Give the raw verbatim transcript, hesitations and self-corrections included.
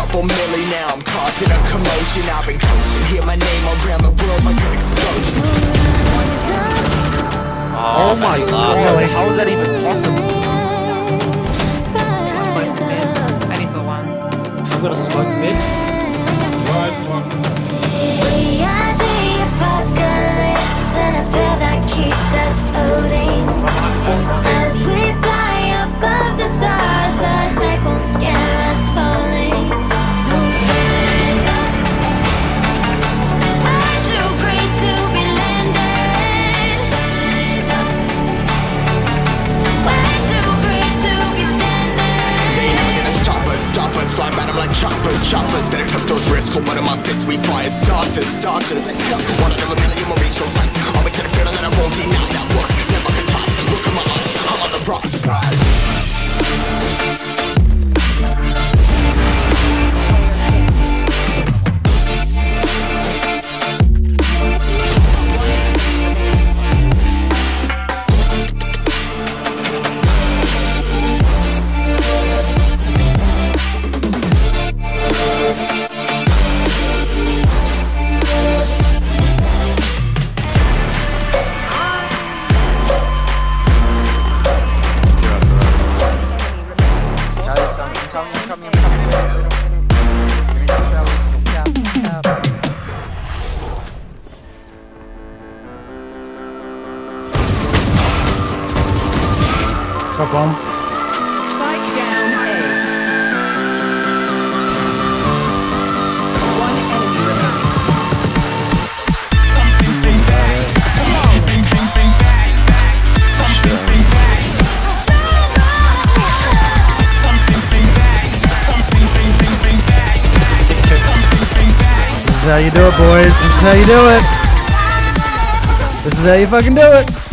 couple milli now, I'm causing a commotion. I've been coasting, hear my name around the world like an explosion. Oh, oh my god, god. How is that even possible? Close to mid. I only saw one. I'm gonna smoke mid. Nice one. We are the apocalypse, and a pill that keeps us floating. As we fly above the stars, the night won't scare us falling. So rise up. I'm too great to be landed. Rise up. Way too great to be standing. They never gonna stop us, stop us. Fly by them like choppers, choppers. Better cut those risks. Hold one of my fists, we fire starters, starters. Let's go. One out of a million will reach those heights. Always had a feeling that I won't deny that work. Never could toss. Look at my eyes, I'm on the rocks. Rise. Top bomb. Spike down A. One enemy remaining. Something bing bang. Come on, bing bing bing bang bang. Something bing bang. Something bing bang. Something bing bing bing bang bang. Something bing bang. This is how you do it, boys. This is how you do it. This is how you fucking do it.